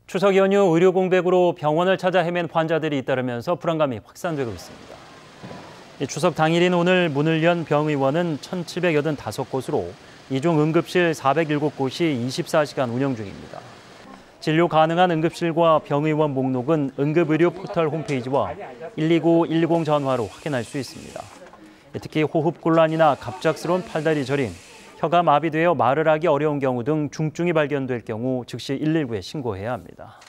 추석 연휴 의료 공백으로 병원을 찾아 헤맨 환자들이 잇따르면서 불안감이 확산되고 있습니다. 추석 당일인 오늘 문을 연 병의원은 1,785곳으로 이 중 응급실 407곳이 24시간 운영 중입니다. 진료 가능한 응급실과 병의원 목록은 응급의료 포털 홈페이지와 129, 110 전화로 확인할 수 있습니다. 특히 호흡곤란이나 갑작스러운 팔다리 저림, 혀가 마비되어 말을 하기 어려운 경우 등 중증이 발견될 경우 즉시 119에 신고해야 합니다.